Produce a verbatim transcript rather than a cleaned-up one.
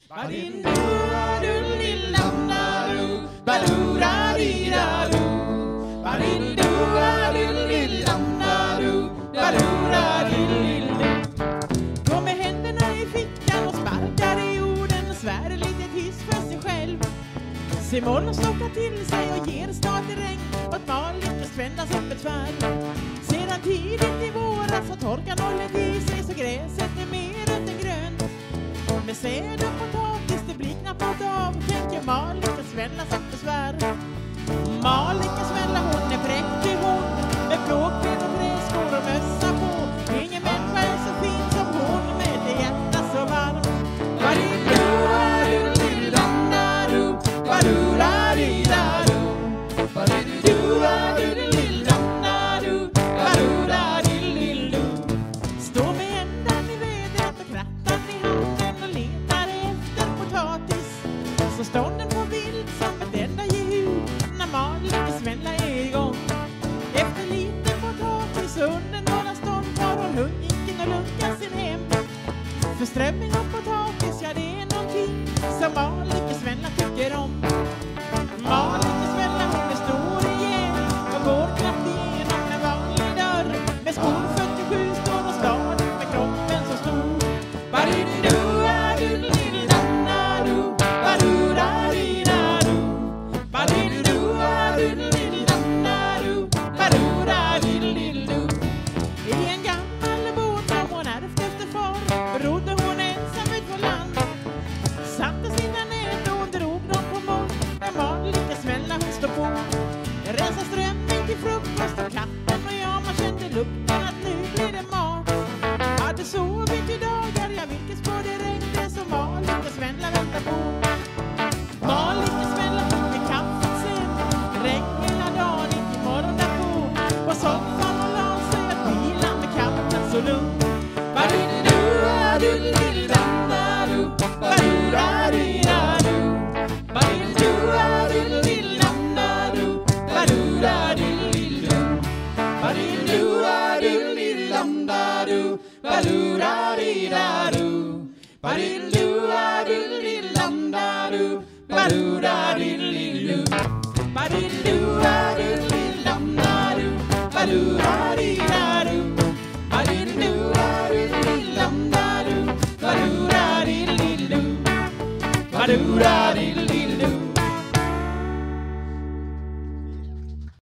Gå med händerna i fickan och sparkar i jorden och svär lite tyst för sig själv. Simon stockar till sig och ger snart i regn åt Malin med Svennas öppet svärd. Sedan tidigt i våras så torkar nollet i sig så gräset är mer rött än grönt. Med säd och potatis det bliknar på dag tänker Malin med Svennas öppet svärd. Malin med Svenna hon är präktig hon med plåkben och träskor och mössa på. Ingen människa är så fin som hon med det hjärta så varmt. Stå med ändan i vädret och krattan i handen och letar efter potatis. Så står den på vild som ett enda ljud när Malin med Svenna är igång. Efter lite potatis under några stånd tar hon hungiken och lunkar sin hem. För strömming och potatis, ja det är någonting som Malin med Svenna tycker om. Malin med Svenna hon är stor igen och går knappt igenom en vanlig dörr. Med skor fyrtiosju står och stadigt med kroppen så stor. I en gammal båt som hon ärvt efter far rodde hon ensam ut på land. Satte sina nät och drog dem på mål där Malin med Svenna hon stod på. Rensa strömming till frukost och katten och jag man kände lukten att nu blir det mat. Hade sovit i dagar, jag vilket spår det regnade som Malin med Svenna väntar på. Malin med Svenna tog med kaffet sen, regn hela dagen in till morgon därpå. På soffan och la sig att vila med katten så lugnt. Ba-dee-doo-ah-doo-dee-dum-da-doo, ba-doo-da-dee-dee-dum-da-doo, ba-doo-da-dee-da.